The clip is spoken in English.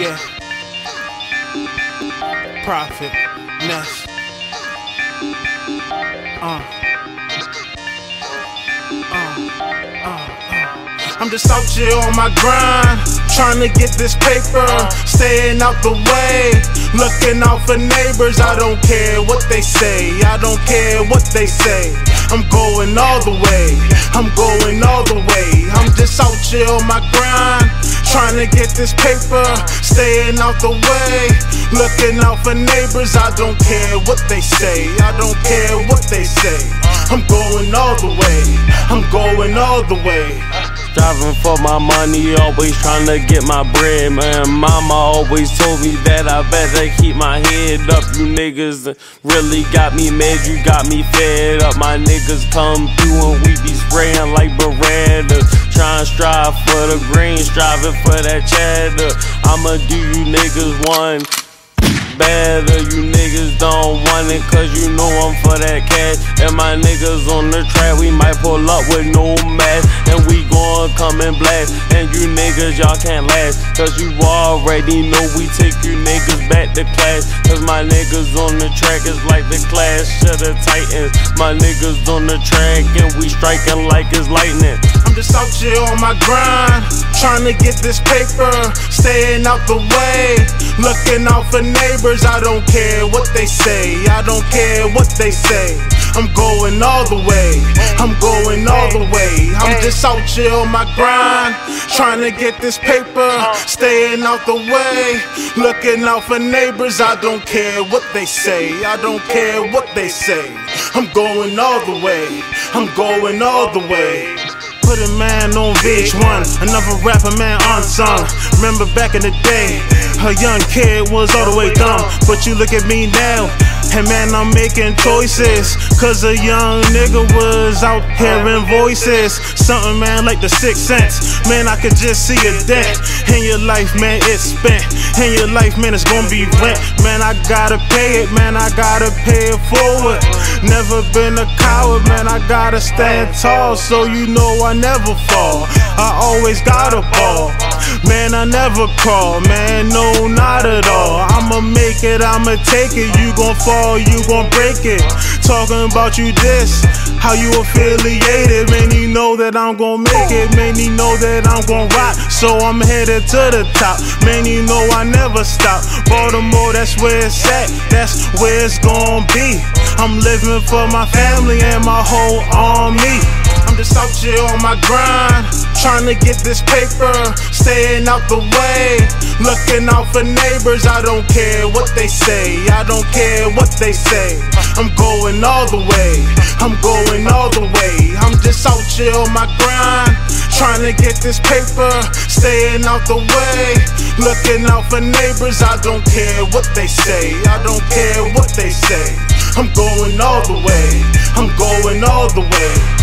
Yeah. Profit. Ness. I'm just out here on my grind, trying to get this paper, staying out the way, looking out for neighbors. I don't care what they say, I don't care what they say. I'm going all the way, I'm going all the way. I'm just out here on my grind, trying to get this paper, staying out the way, looking out for neighbors. I don't care what they say, I don't care what they say. I'm going all the way, I'm going all the way. Striving for my money, always trying to get my bread, man. Mama always told me that I better keep my head up. You niggas really got me mad, you got me fed up. My niggas come through and we be spraying like Beretta. Trying to strive for the green, striving for that cheddar. I'ma do you niggas one better. You niggas don't want it cause you know I'm for that cash. And my niggas on the track, we might pull up with no mask, and we gon' come and blast. And you niggas, y'all can't last, cause you already know we take you niggas back to class. Cause my niggas on the track is like the Clash of the Titans. My niggas on the track and we striking like it's lightning. I'm just out here on my grind, trying to get this paper, staying out the way, looking out for neighbors. I don't care what they say, I don't care what they say. I'm going all the way, I'm going all the way. I'm just out here on my grind, trying to get this paper, staying out the way, looking out for neighbors. I don't care what they say, I don't care what they say. I'm going all the way, I'm going all the way. Put a man on VH1, another rapper man unsung. Remember back in the day, a young kid was all the way dumb. But you look at me now, and man, I'm making choices. Cause a young nigga was out hearing voices. Something, man, like the Sixth Sense. Man, I could just see a dent in your life, man, it's spent. In your life, man, it's gonna be rent. Man, I gotta pay it, man, I gotta pay it forward. Never been a coward, man, I gotta stand tall. So you know I never fall, I always got a ball. Man, I never crawl, man, no, not at all. I'ma make it, I'ma take it. You gon' fall, you gon' break it. Talking about you this, how you affiliated. Man, you know that I'm gon' make it. Man, you know that I'm gon' rock, so I'm headed to the top. Man, you know I never stop. Baltimore, that's where it's at, that's where it's gon' be. I'm living for my family and my whole army. I'm just out here on my grind, trying to get this paper, staying out the way, looking out for neighbors. I don't care what they say, I don't care what they say. I'm going all the way, I'm going all the way. I'm just out here on my grind, trying to get this paper, staying out the way, looking out for neighbors. I don't care what they say, I don't care what they say. I'm going all the way, I'm going all the way.